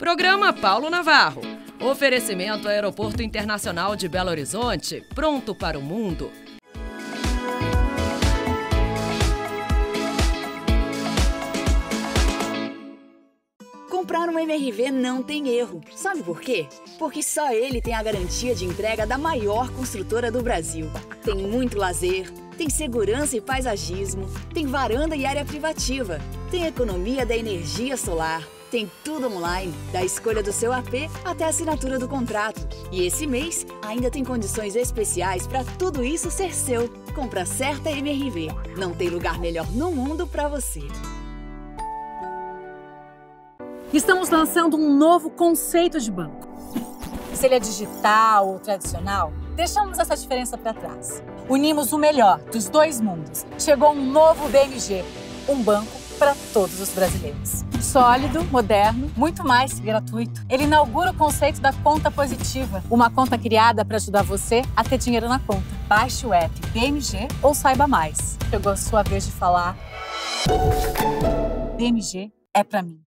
Programa Paulo Navarro. Oferecimento Aeroporto Internacional de Belo Horizonte, pronto para o mundo. Comprar um MRV não tem erro. Sabe por quê? Porque só ele tem a garantia de entrega da maior construtora do Brasil. Tem muito lazer, tem segurança e paisagismo, tem varanda e área privativa, tem economia da energia solar, tem tudo online, da escolha do seu AP até a assinatura do contrato. E esse mês ainda tem condições especiais para tudo isso ser seu. Compra certa MRV. Não tem lugar melhor no mundo para você. Estamos lançando um novo conceito de banco. Se ele é digital ou tradicional, deixamos essa diferença para trás. Unimos o melhor dos dois mundos. Chegou um novo BMG, um banco para todos os brasileiros. Sólido, moderno, muito mais gratuito. Ele inaugura o conceito da conta positiva, uma conta criada para ajudar você a ter dinheiro na conta. Baixe o app BMG ou saiba mais. Chegou a sua vez de falar. BMG é para mim.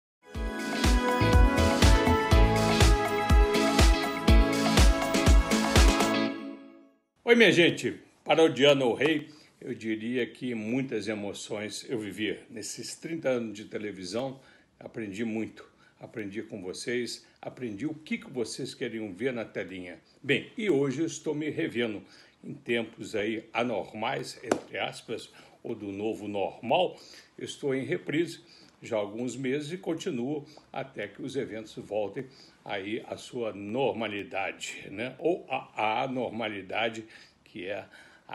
Oi, minha gente. Parodiando o rei, eu diria que muitas emoções eu vivi. Nesses 30 anos de televisão, aprendi muito. Aprendi com vocês, aprendi o que vocês queriam ver na telinha. Bem, e hoje eu estou me revendo em tempos aí anormais, entre aspas, ou do novo normal. Eu estou em reprise já há alguns meses e continuo até que os eventos voltem aí à sua normalidade, né? Ou a anormalidade, que é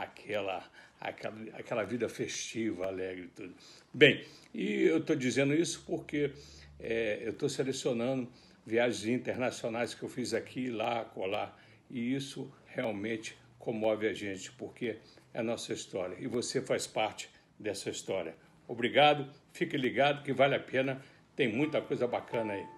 aquela vida festiva, alegre e tudo. Bem, e eu estou dizendo isso porque eu estou selecionando viagens internacionais que eu fiz aqui, lá, colar, e isso realmente comove a gente, porque é a nossa história, e você faz parte dessa história. Obrigado, fique ligado que vale a pena, tem muita coisa bacana aí.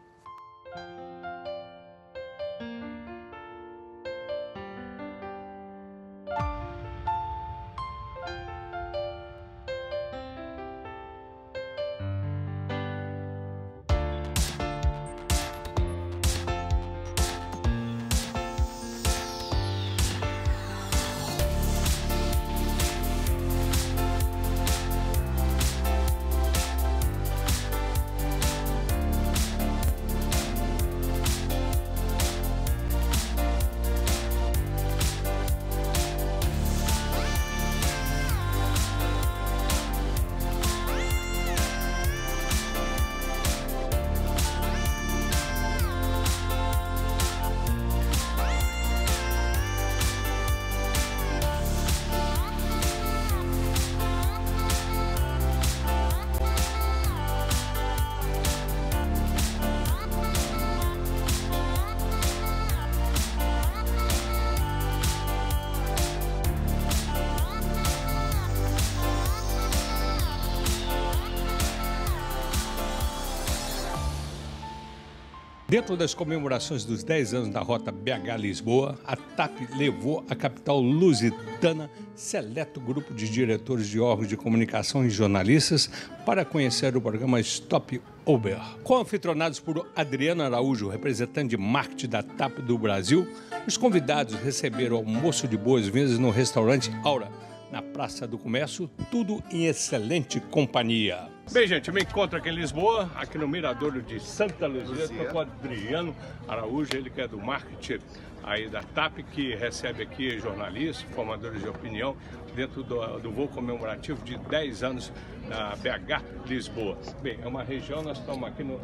Dentro das comemorações dos 10 anos da Rota BH-Lisboa, a TAP levou à capital lusitana seleto grupo de diretores de órgãos de comunicação e jornalistas para conhecer o programa Stop Uber. Co-anfitrionados por Adriana Araújo, representante de marketing da TAP do Brasil, os convidados receberam almoço de boas-vindas no restaurante Aura, na Praça do Comércio, tudo em excelente companhia. Bem, gente, eu me encontro aqui em Lisboa, aqui no Miradouro de Santa Luzia. Estou com o Adriano Araújo, ele que é do marketing aí da TAP, que recebe aqui jornalistas, formadores de opinião, dentro do voo comemorativo de 10 anos da BH Lisboa. Bem, é uma região, nós estamos aqui no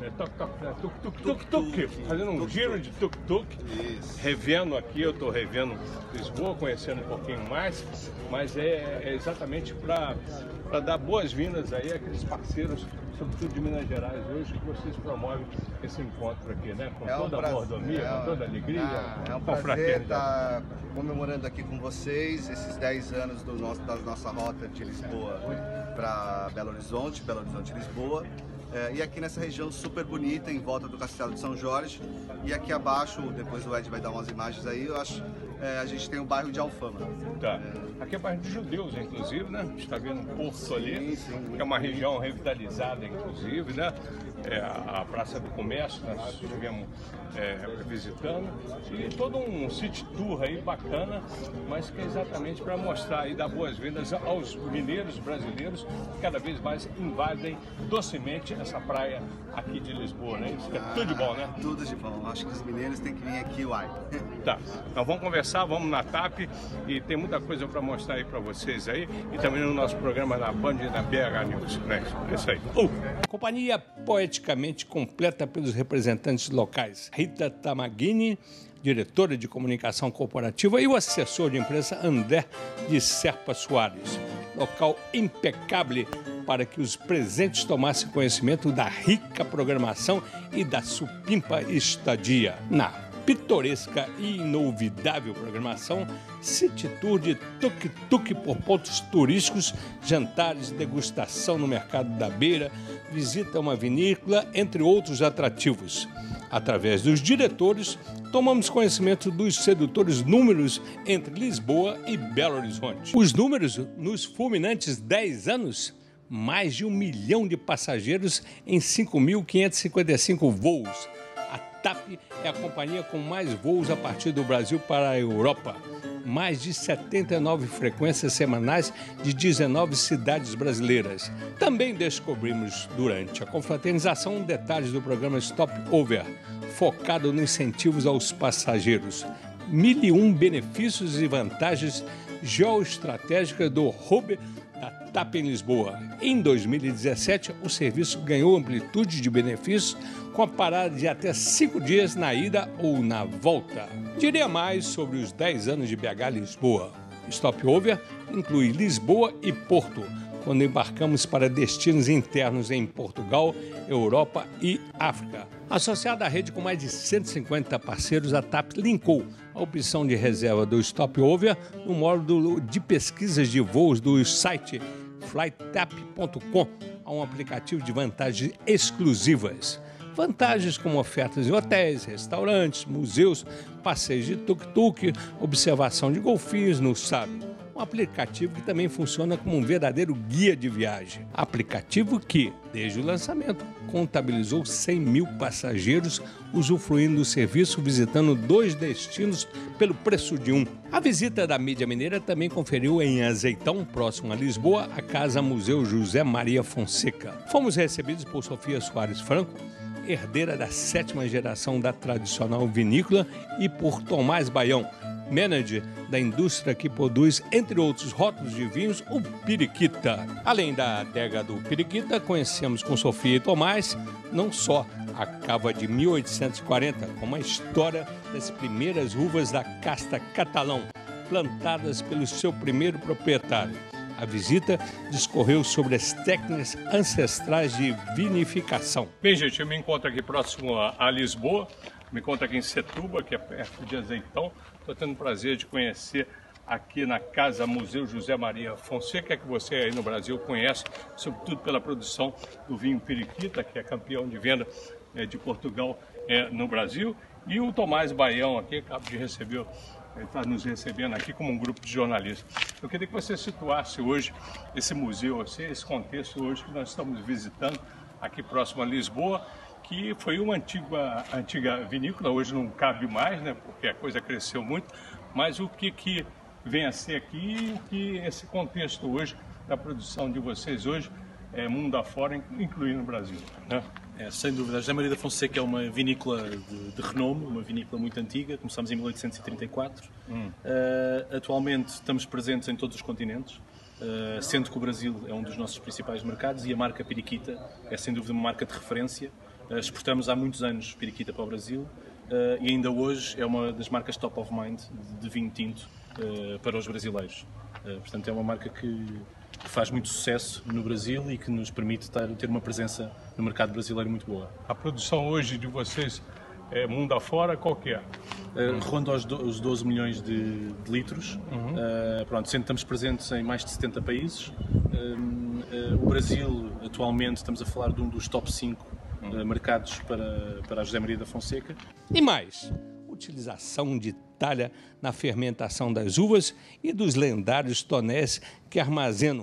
tuk-tuk, fazendo um giro de tuk-tuk, revendo aqui, eu estou revendo Lisboa, conhecendo um pouquinho mais, mas é exatamente para dar boas-vindas aí àqueles parceiros, sobretudo de Minas Gerais hoje, que vocês promovem esse encontro aqui, né? Com toda a mordomia, com toda a alegria. É um prazer estar comemorando aqui com vocês esses 10 anos da nossa rota de Lisboa para Belo Horizonte, Lisboa. E aqui nessa região super bonita, em volta do Castelo de São Jorge. E aqui abaixo, depois o Ed vai dar umas imagens aí, eu acho, a gente tem o bairro de Alfama. Tá. Aqui é bairro de judeus, inclusive, né? A gente está vendo um porto ali, que é uma região revitalizada, inclusive, né? a Praça do Comércio, nós estivemos visitando, e todo um city tour aí bacana, mas que é exatamente para mostrar e dar boas-vindas aos mineiros brasileiros que cada vez mais invadem docemente essa praia aqui de Lisboa, né? Isso é tudo de bom, né? Tudo de bom. Acho que os mineiros têm que vir aqui, uai. Tá, então vamos conversar, vamos na TAP e tem muita coisa para mostrar aí para vocês aí e também no nosso programa na Band e na BH News, né? É isso aí. Companhia poeticamente completa pelos representantes locais. Rita Tamagini, diretora de comunicação corporativa, e o assessor de imprensa André de Serpa Soares. Local impecável para que os presentes tomassem conhecimento da rica programação e da supimpa estadia. Na pitoresca e inovidável programação, City Tour de tuk-tuk por pontos turísticos, jantares, degustação no Mercado da Beira, visita a uma vinícola, entre outros atrativos. Através dos diretores, tomamos conhecimento dos sedutores números entre Lisboa e Belo Horizonte. Os números nos fulminantes 10 anos, mais de 1 milhão de passageiros em 5.555 voos. A TAP é a companhia com mais voos a partir do Brasil para a Europa. Mais de 79 frequências semanais de 19 cidades brasileiras. Também descobrimos durante a confraternização detalhes do programa Stop Over, focado nos incentivos aos passageiros. 1.001 benefícios e vantagens geoestratégicas do hub da TAP em Lisboa. Em 2017, o serviço ganhou amplitude de benefícios com a parada de até 5 dias na ida ou na volta. Diria mais sobre os 10 anos de BH Lisboa. Stopover inclui Lisboa e Porto, quando embarcamos para destinos internos em Portugal, Europa e África. Associada à rede com mais de 150 parceiros, a TAP linkou a opção de reserva do Stopover no módulo de pesquisas de voos do site flytap.com a um aplicativo de vantagens exclusivas. Vantagens como ofertas em hotéis, restaurantes, museus, passeios de tuk-tuk, observação de golfinhos no Sabe. Um aplicativo que também funciona como um verdadeiro guia de viagem. Aplicativo que, desde o lançamento, contabilizou 100 mil passageiros usufruindo do serviço, visitando 2 destinos pelo preço de um. A visita da mídia mineira também conferiu em Azeitão, próximo a Lisboa, a Casa Museu José Maria Fonseca. Fomos recebidos por Sofia Soares Franco, herdeira da 7ª geração da tradicional vinícola, e por Tomás Baião, manager da indústria que produz, entre outros rótulos de vinhos, o Periquita. Além da adega do Periquita, conhecemos com Sofia e Tomás não só a cava de 1840, como a história das primeiras uvas da casta catalão, plantadas pelo seu primeiro proprietário. A visita discorreu sobre as técnicas ancestrais de vinificação. Bem, gente, eu me encontro aqui próximo a Lisboa, me encontro aqui em Setúbal, que é perto de Azeitão. Estou tendo o prazer de conhecer aqui na Casa Museu José Maria Fonseca, que você aí no Brasil conhece, sobretudo pela produção do vinho Periquita, que é campeão de venda de Portugal no Brasil. E o Tomás Baião aqui, acabo de receber, está nos recebendo aqui como um grupo de jornalistas. Eu queria que você situasse hoje esse museu, esse contexto hoje que nós estamos visitando aqui próximo a Lisboa, que foi uma antiga vinícola, hoje não cabe mais, né, porque a coisa cresceu muito, mas o que vem a ser aqui, o que esse contexto hoje da produção de vocês hoje, mundo afora, incluindo o Brasil, né? Sem dúvida, a José Maria da Fonseca é uma vinícola de renome, uma vinícola muito antiga, começámos em 1834. Atualmente estamos presentes em todos os continentes, sendo que o Brasil é um dos nossos principais mercados e a marca Periquita é sem dúvida uma marca de referência. Exportamos há muitos anos Periquita para o Brasil e ainda hoje é uma das marcas top of mind de vinho tinto para os brasileiros. Portanto, é uma marca que faz muito sucesso no Brasil e que nos permite ter uma presença no mercado brasileiro muito boa. A produção hoje de vocês, mundo afora, qual que é? Ronda os 12 milhões de litros. Pronto, sendo que estamos presentes em mais de 70 países. O Brasil, atualmente, estamos a falar de um dos top 5 mercados para a José Maria da Fonseca. E mais, utilização de talha na fermentação das uvas e dos lendários tonéis que armazenam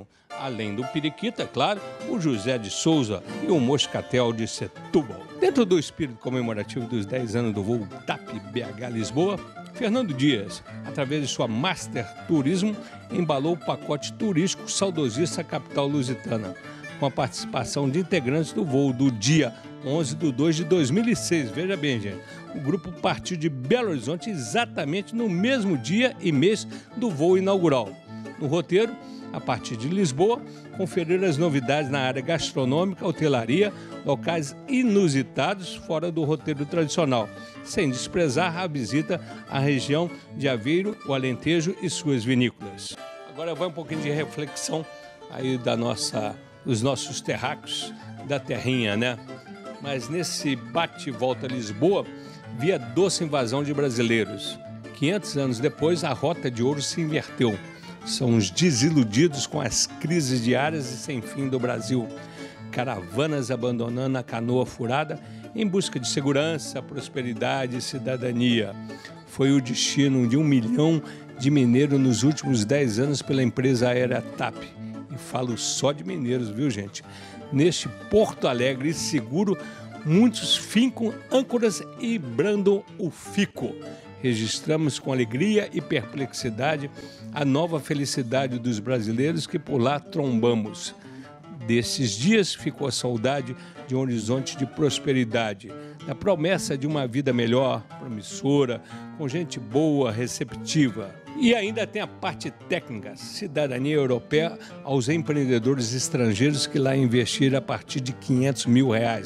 além do periquita, claro, o José de Souza e o Moscatel de Setúbal. Dentro do espírito comemorativo dos 10 anos do voo TAP BH Lisboa, Fernando Dias, através de sua Master Turismo, embalou o pacote turístico saudosista capital lusitana, com a participação de integrantes do voo do dia 11/2/2006. Veja bem, gente, o grupo partiu de Belo Horizonte exatamente no mesmo dia e mês do voo inaugural. No roteiro, a partir de Lisboa, conferir as novidades na área gastronômica, hotelaria, locais inusitados fora do roteiro tradicional, sem desprezar a visita à região de Aveiro, o Alentejo e suas vinícolas. Agora vai um pouquinho de reflexão aí dos nossos terráqueos da terrinha, né? Mas nesse bate-volta a Lisboa, via doce invasão de brasileiros. 500 anos depois, a rota de ouro se inverteu. São os desiludidos com as crises diárias e sem fim do Brasil. Caravanas abandonando a canoa furada em busca de segurança, prosperidade e cidadania. Foi o destino de 1 milhão de mineiros nos últimos 10 anos pela empresa aérea TAP. E falo só de mineiros, viu, gente? Neste Porto Alegre e seguro, muitos fincam âncoras e brandam o fico. Registramos com alegria e perplexidade a nova felicidade dos brasileiros que por lá trombamos. Desses dias ficou a saudade de um horizonte de prosperidade, da promessa de uma vida melhor, promissora, com gente boa, receptiva. E ainda tem a parte técnica, cidadania europeia aos empreendedores estrangeiros que lá investiram a partir de R$500 mil.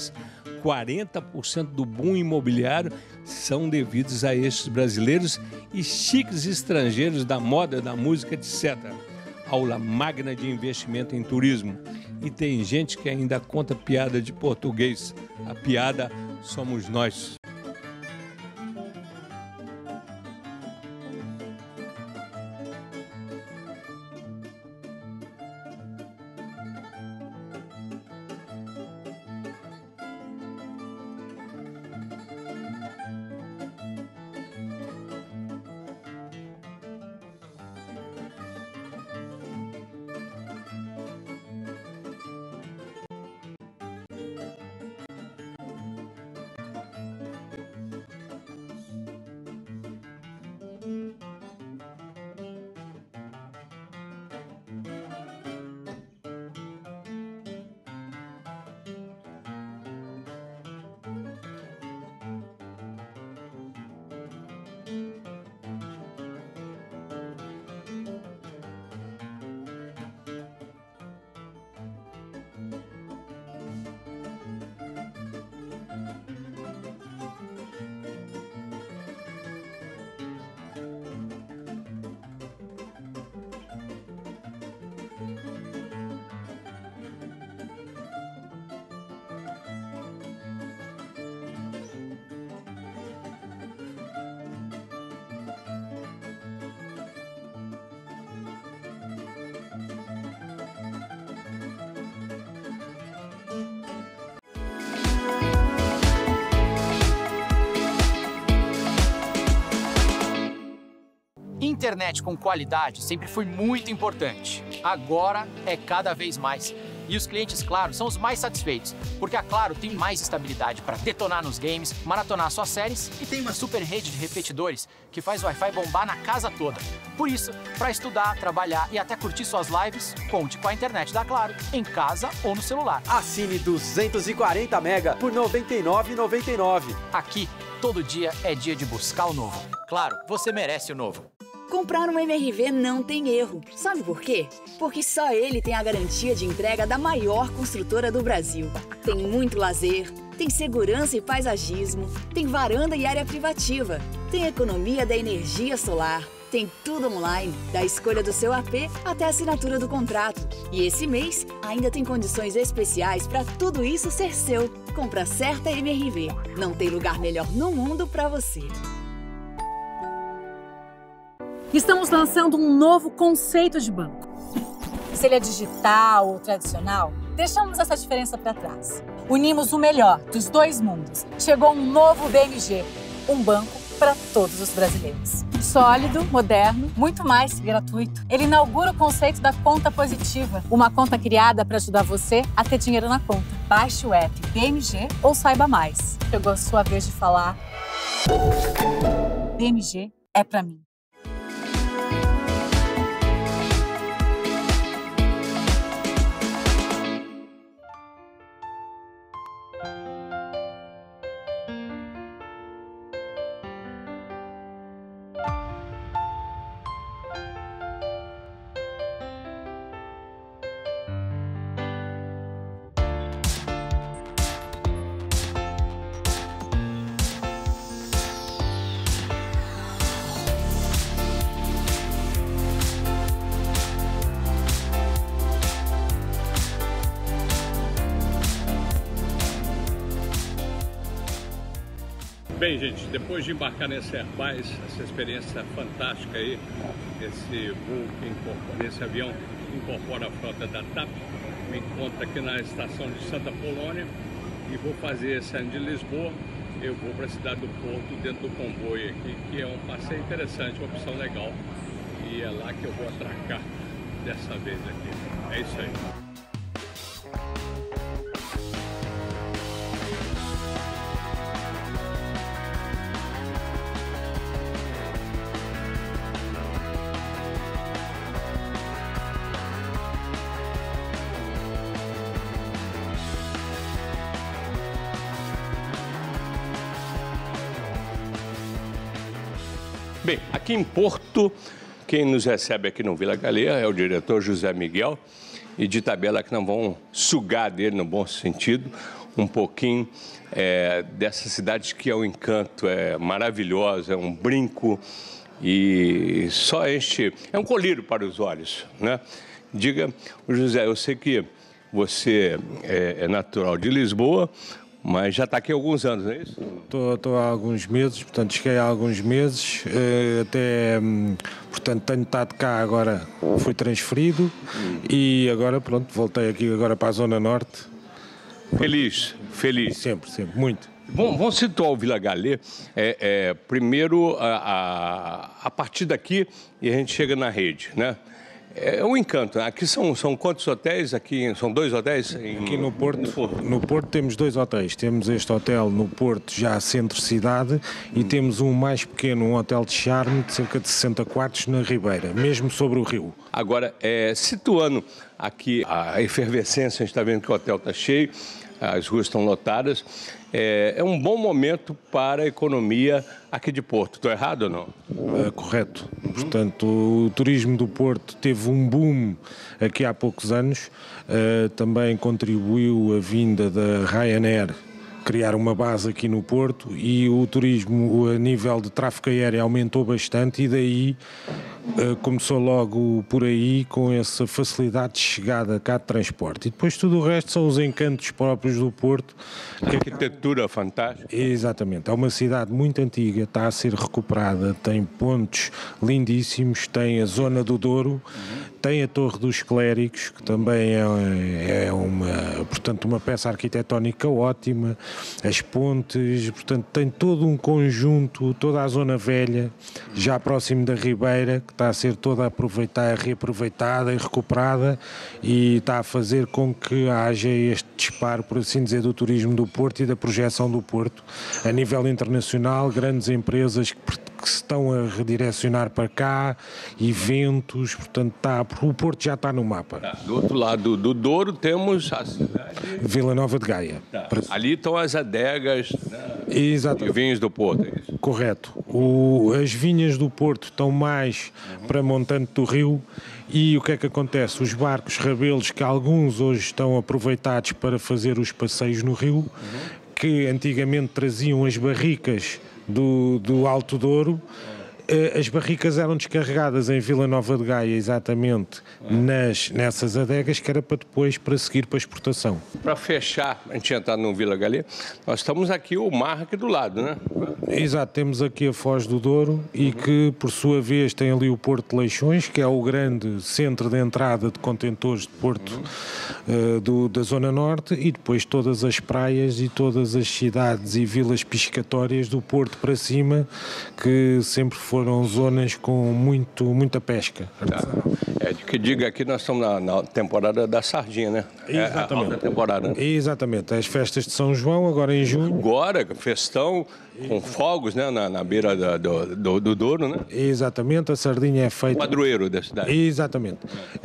40% do boom imobiliário são devidos a estes brasileiros e chiques estrangeiros da moda, da música, etc. Aula magna de investimento em turismo. E tem gente que ainda conta piada de português. A piada somos nós. Internet com qualidade sempre foi muito importante. Agora é cada vez mais. E os clientes, claro, são os mais satisfeitos, porque a Claro tem mais estabilidade para detonar nos games, maratonar suas séries e tem uma super rede de repetidores que faz o Wi-Fi bombar na casa toda. Por isso, para estudar, trabalhar e até curtir suas lives, conte com a internet da Claro, em casa ou no celular. Assine 240 mega por R$ 99,99. Aqui, todo dia é dia de buscar o novo. Claro, você merece o novo. Comprar um MRV não tem erro. Sabe por quê? Porque só ele tem a garantia de entrega da maior construtora do Brasil. Tem muito lazer, tem segurança e paisagismo, tem varanda e área privativa, tem economia da energia solar, tem tudo online, da escolha do seu AP até a assinatura do contrato. E esse mês ainda tem condições especiais para tudo isso ser seu. Compra certa MRV. Não tem lugar melhor no mundo para você. Estamos lançando um novo conceito de banco. Se ele é digital ou tradicional, deixamos essa diferença para trás. Unimos o melhor dos dois mundos. Chegou um novo BMG, um banco para todos os brasileiros. Sólido, moderno, muito mais que gratuito. Ele inaugura o conceito da conta positiva, uma conta criada para ajudar você a ter dinheiro na conta. Baixe o app BMG ou saiba mais. Chegou a sua vez de falar. BMG é pra mim. Bem, gente, depois de embarcar nesse Airbus, essa experiência fantástica aí, esse voo que incorpora, esse avião que incorpora a frota da TAP, me encontro aqui na estação de Santa Polônia e vou fazer esse ano de Lisboa. Eu vou para a cidade do Porto dentro do comboio aqui, que é um passeio interessante, uma opção legal. E é lá que eu vou atracar dessa vez aqui. É isso aí. Bem, aqui em Porto, quem nos recebe aqui no Vila Galea é o diretor José Miguel, e de tabela que não vão sugar dele, no bom sentido, um pouquinho dessa cidade que é um encanto, é maravilhosa, é um brinco e só enche, é um colírio para os olhos, né? Diga, José, eu sei que você é natural de Lisboa, mas já está aqui há alguns anos, não é isso? Estou há alguns meses, portanto cheguei há alguns meses, portanto tenho estado cá agora, fui transferido e agora pronto, voltei aqui agora para a Zona Norte. Feliz? Sempre, muito. Bom, vamos situar o Vila Galea, primeiro a partir daqui e a gente chega na rede, né? É um encanto. Aqui são quantos hotéis? Aqui são 2 hotéis? Aqui no Porto temos 2 hotéis. Temos este hotel no Porto, já centro-cidade, e temos um mais pequeno, um hotel de charme, de cerca de 60 quartos na Ribeira, mesmo sobre o rio. Agora, situando aqui a efervescência, a gente está vendo que o hotel está cheio, as ruas estão lotadas. É um bom momento para a economia aqui de Porto. Estou errado ou não? Correto. Portanto, o turismo do Porto teve um boom aqui há poucos anos. Também contribuiu a vinda da Ryanair criar uma base aqui no Porto e o turismo a nível de tráfego aéreo aumentou bastante e daí começou logo por aí com essa facilidade de chegada cá de transporte. E depois tudo o resto são os encantos próprios do Porto. Arquitetura fantástica. Exatamente. É uma cidade muito antiga, está a ser recuperada, tem pontos lindíssimos, tem a Zona do Douro, tem a Torre dos Clérigos, que também é uma peça arquitetónica ótima, as pontes, portanto tem todo um conjunto, toda a Zona Velha, já próximo da Ribeira, que está a ser toda reaproveitada e recuperada e está a fazer com que haja este disparo, por assim dizer, do turismo do Porto e da projeção do Porto a nível internacional, grandes empresas que se estão a redirecionar para cá, eventos, portanto o Porto já está no mapa. Do outro lado do Douro temos a cidade Vila Nova de Gaia. Ali estão as adegas, Exatamente. E vinhos do Porto, é isso? Correto. As vinhas do Porto estão mais para montante do rio e o que é que acontece? Os barcos rabelos, que alguns hoje estão aproveitados para fazer os passeios no rio, que antigamente traziam as barricas do Alto Douro, as barricas eram descarregadas em Vila Nova de Gaia, exatamente, nessas adegas, que era para seguir para a exportação. Para fechar, a gente entrar no Vila Galea, nós estamos aqui, o mar aqui do lado, né? Exato, temos aqui a Foz do Douro e que, por sua vez, tem ali o Porto de Leixões, que é o grande centro de entrada de contentores de Porto da Zona Norte, e depois todas as praias e todas as cidades e vilas piscatórias do Porto para cima, que sempre foi foram zonas com muita pesca. Que diga que nós estamos na temporada da sardinha, né? Exatamente. É a temporada, né? Exatamente. As festas de São João, agora em junho. Agora, festão, com fogos, né? Na beira do Douro, né? Exatamente. A sardinha é feita... Padroeiro da cidade. Exatamente.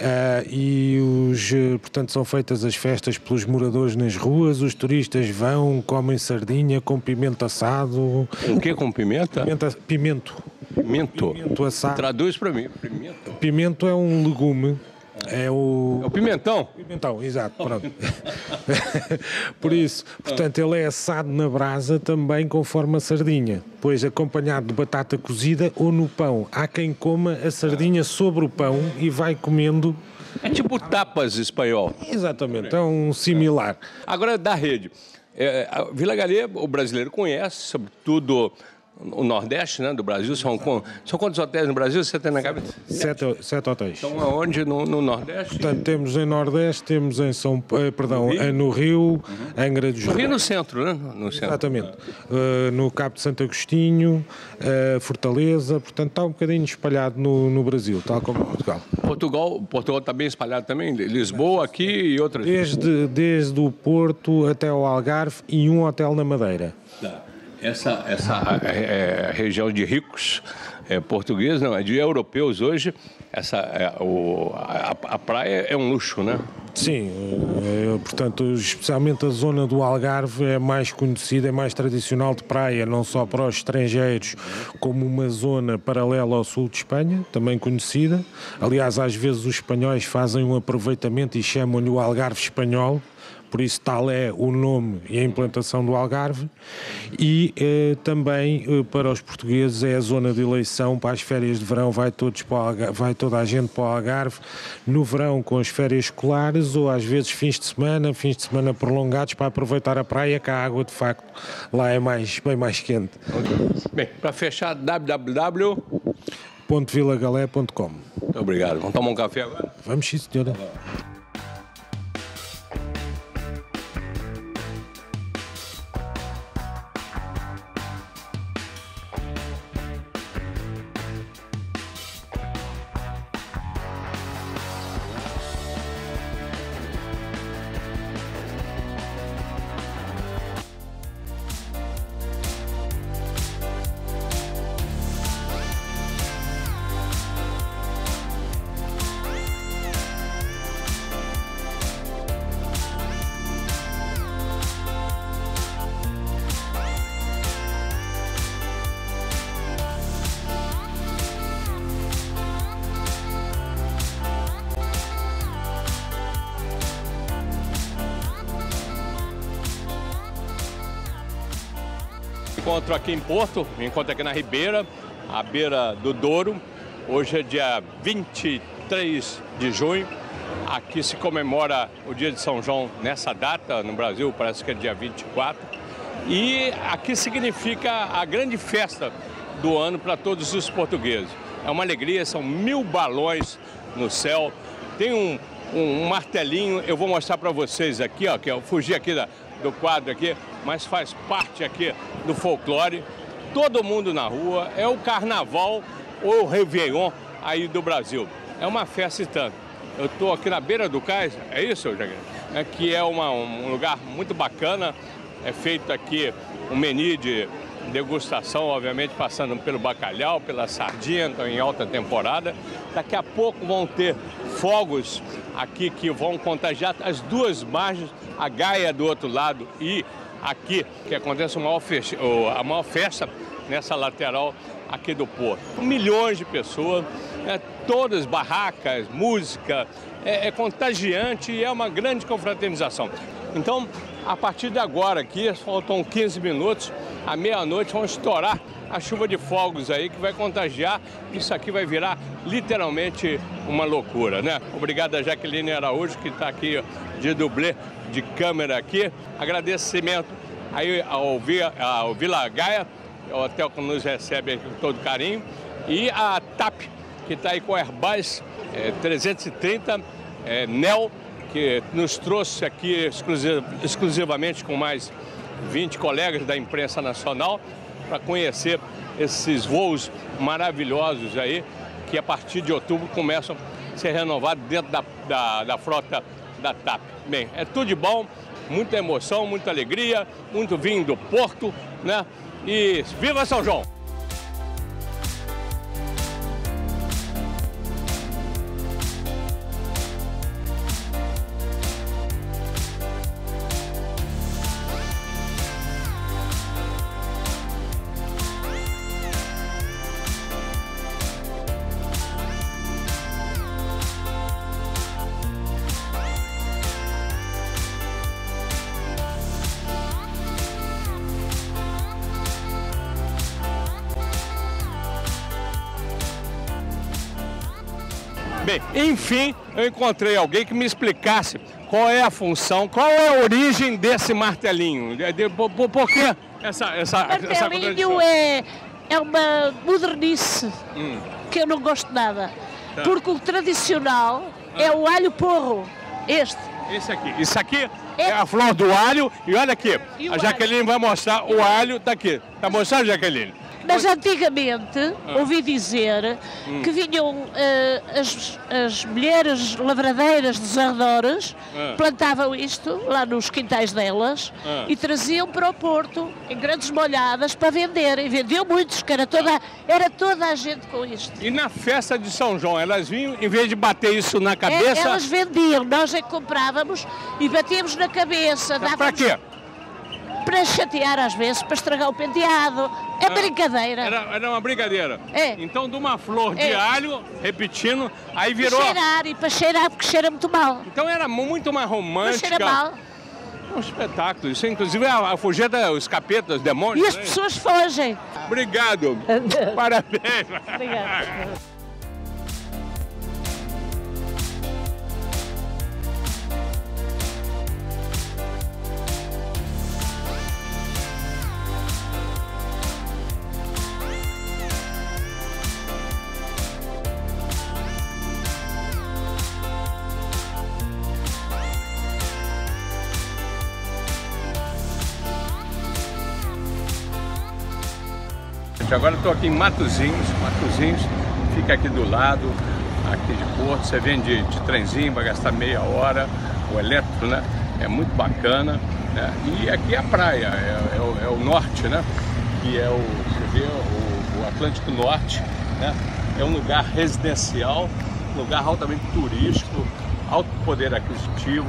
Portanto, são feitas as festas pelos moradores nas ruas, os turistas vão, comem sardinha com pimento assado. O que com pimenta? Pimento. Pimento assado. Traduz para mim. Pimento é um legume. É o pimentão? Pimentão, exato, pronto. Por isso, portanto, ele é assado na brasa também conforme a sardinha, depois acompanhado de batata cozida ou no pão. Há quem coma a sardinha sobre o pão e vai comendo. É tipo tapas espanhol. Exatamente, é um similar. Agora, da rede. A Vila Galé, o brasileiro conhece, sobretudo o Nordeste, né, do Brasil. São quantos hotéis no Brasil você tem na cabeça? 7 hotéis. Então, aonde no Nordeste? Portanto, temos em Nordeste, temos em no Rio, Angra dos Reis. No Rio, no centro, né? No centro. Exatamente. No Cabo de Santo Agostinho, Fortaleza, portanto, está um bocadinho espalhado no Brasil, tal como Portugal. Portugal está bem espalhado também? Lisboa, aqui e outras? Desde o Porto até o Algarve e um hotel na Madeira. Tá. Essa região de ricos portugueses, não, é de europeus hoje, a praia é um luxo, né? Sim, portanto, especialmente a zona do Algarve é mais conhecida, é mais tradicional de praia, não só para os estrangeiros, como uma zona paralela ao sul de Espanha, também conhecida. Aliás, às vezes os espanhóis fazem um aproveitamento e chamam-lhe o Algarve espanhol. Por isso tal é o nome e a implantação do Algarve, e também para os portugueses é a zona de eleição para as férias de verão, vai toda a gente para o Algarve, no verão com as férias escolares ou às vezes fins de semana prolongados para aproveitar a praia, que a água de facto lá é bem mais quente. Bem, para fechar, www.vilagalé.com. Muito obrigado. Vamos tomar um café agora? Vamos sim, senhora. Encontro aqui em Porto, me encontro aqui na Ribeira, à beira do Douro. Hoje é dia 23 de junho. Aqui se comemora o dia de São João nessa data, no Brasil parece que é dia 24. E aqui significa a grande festa do ano para todos os portugueses. É uma alegria, são 1000 balões no céu. Tem um martelinho, eu vou mostrar para vocês aqui, ó, que eu fugi aqui do quadro aqui, mas faz parte aqui do folclore. Todo mundo na rua, é o carnaval ou o Réveillon aí do Brasil. É uma festa e tanto. Eu estou aqui na beira do cais, é isso, Jaguar? Que é um lugar muito bacana. É feito aqui um menu de degustação, obviamente passando pelo bacalhau, pela sardinha, então em alta temporada. Daqui a pouco vão ter fogos aqui que vão contagiar as duas margens, a Gaia do outro lado e aqui, que acontece a maior festa nessa lateral aqui do Porto. Milhões de pessoas, todas barracas, música, é contagiante e é uma grande confraternização. Então, a partir de agora aqui, faltam 15 minutos, à meia-noite vão estourar a chuva de fogos aí que vai contagiar. Isso aqui vai virar literalmente uma loucura, né? Obrigado a Jaqueline Araújo, que está aqui de dublê de câmera aqui. Agradecimento aí ao Vila Gaia, o hotel que nos recebe aqui com todo carinho, e a TAP, que está aí com a Airbus 330 Neo, que nos trouxe aqui exclusivamente com mais 20 colegas da imprensa nacional para conhecer esses voos maravilhosos aí, que a partir de outubro começam a ser renovados dentro da frota da TAP. Bem, é tudo de bom, muita emoção, muita alegria, muito vinho do Porto, né? E viva São João! Bem, enfim, eu encontrei alguém que me explicasse qual é a função, qual é a origem desse martelinho. Por que essa martelinho é uma modernice que eu não gosto nada. Tá. Porque o tradicional é o alho porro, este. Esse aqui. Isso aqui é a flor do alho e olha aqui, a Jaqueline vai mostrar o alho, tá aqui. Tá mostrando, Jaqueline? Mas antigamente ouvi dizer que vinham as mulheres lavradeiras dos arredores, plantavam isto lá nos quintais delas e traziam para o Porto em grandes molhadas para vender. E vendiam muitos, que era toda a gente com isto. E na festa de São João, elas vinham, em vez de bater isso na cabeça... Elas vendiam, nós é que comprávamos e batíamos na cabeça. Para quê? Para chatear às vezes, para estragar o penteado. É brincadeira. Era uma brincadeira. É. Então, de uma flor de alho, repetindo, aí virou... Para cheirar, porque cheira muito mal. Então era muito mais romântica. Não cheira mal. É um espetáculo. Isso, inclusive, a fugir dos capetas, os demônios. E as pessoas fogem. Obrigado. Parabéns. Obrigado. Agora estou aqui em Matosinhos fica aqui do lado, aqui de Porto. Você vem de trenzinho, vai gastar meia hora, o eletro, né? É muito bacana, né? E aqui é a praia, é o norte, né? Que é você vê, o Atlântico Norte, né? É um lugar residencial, um lugar altamente turístico, alto poder aquisitivo.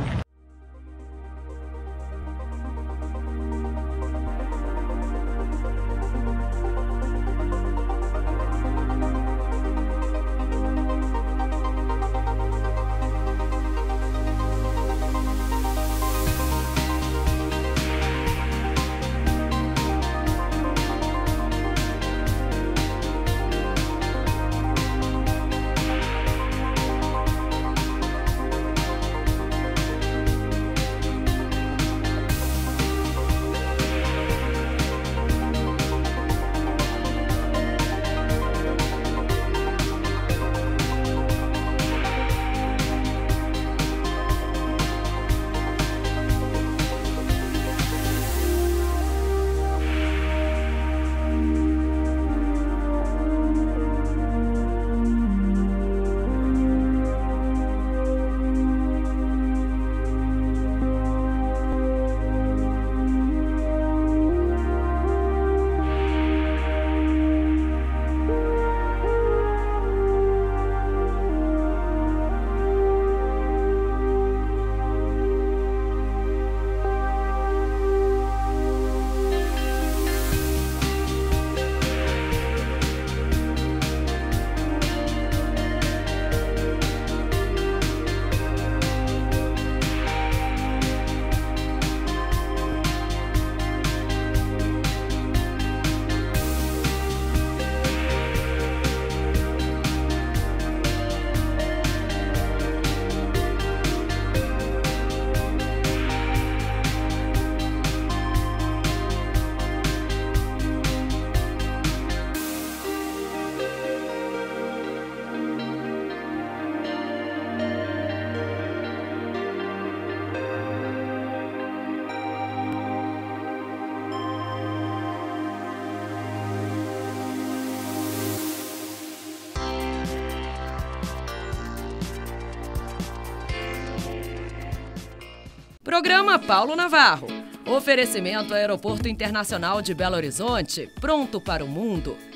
Programa Paulo Navarro. Oferecimento Aeroporto Internacional de Belo Horizonte, pronto para o mundo.